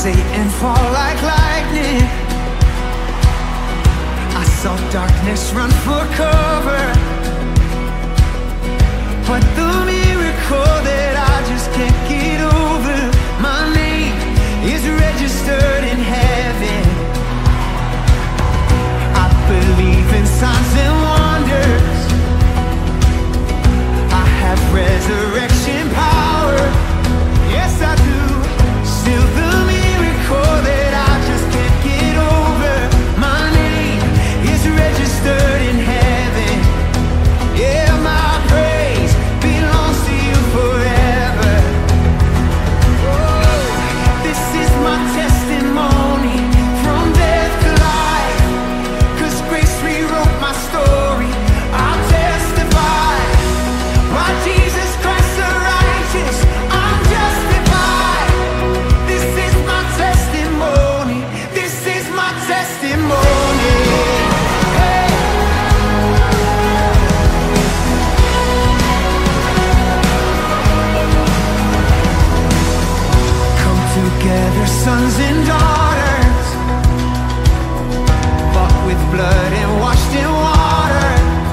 Satan fall like lightning. I saw darkness run for cover, but the miracle that I just can't get over, my name is registered in heaven. I believe in signs and wonders. I have resurrection power. Yes, I do. Still the miracle that I just can't get over, my name is registered in heaven. Yeah, my praise belongs to you forever. Oh, this is my testimony from death to life, 'cause grace rewrote my story. I'll testify, by Jesus Christ the righteous, I'm justified. This is my testimony. This is my testimony. Hey. Come together, sons and daughters, bought with blood and washed in water.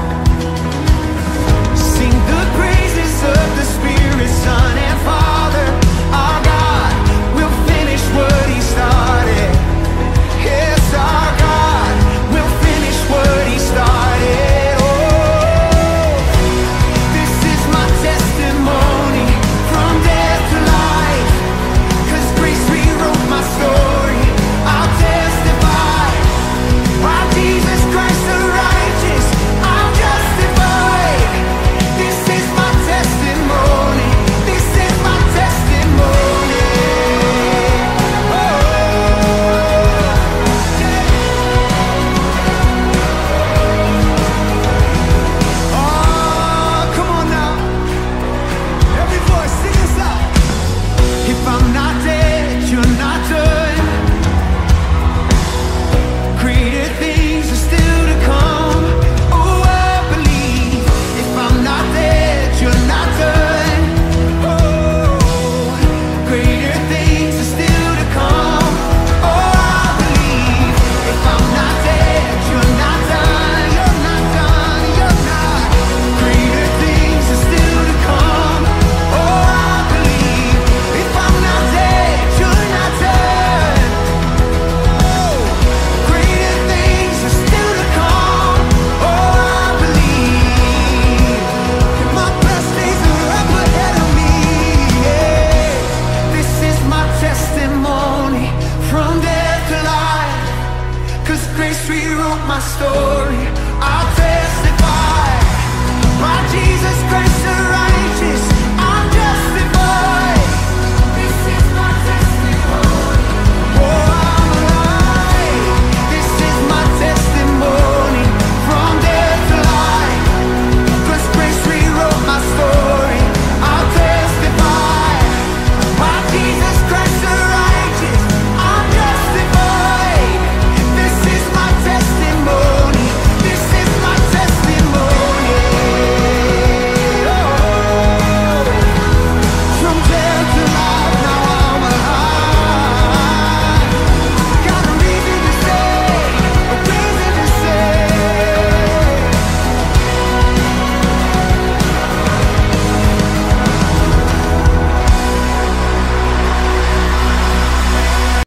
Sing the praises of the Spirit, Son and Father. Our God will finish what He started. Yes, our God will finish what He started. Oh, this is my testimony from death to life, 'cause grace rewrote my story. I'll testify, by Jesus Christ the righteous, I'm justified. This is my testimony. This is my testimony. Oh, oh, come on now. Every voice, sing this out. If I'm not dead, you're not done. Greater things are still to come. Oh, I believe. If I'm not dead, you're not done. Oh, greater things are still to come. Oh, I believe. If I'm not dead, you're not done. You're not done. You're not. Greater things are still to come. Oh, I believe. If I'm not dead, you're not done. Oh, greater things are still to come. Oh, I believe. My best days are up ahead of me. Yeah. This is my testimony from death to life, 'cause grace rewrote my story.